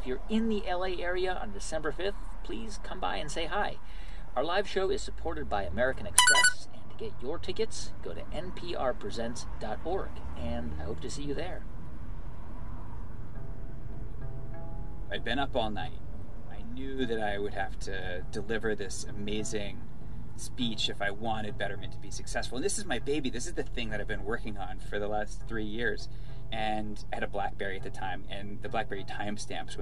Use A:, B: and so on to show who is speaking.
A: if you're in the LA area on December 5th, please come by and say hi. Our live show is supported by American Express, and to get your tickets, go to nprpresents.org, and I hope to see you there.
B: I'd been up all night. I knew that I would have to deliver this amazing speech if I wanted Betterment to be successful. And this is my baby. This is the thing that I've been working on for the last 3 years. And I had a BlackBerry at the time, and the BlackBerry timestamps